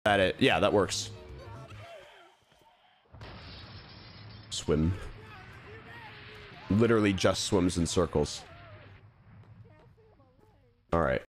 Yeah, that works. Swim. Literally just swims in circles. All right.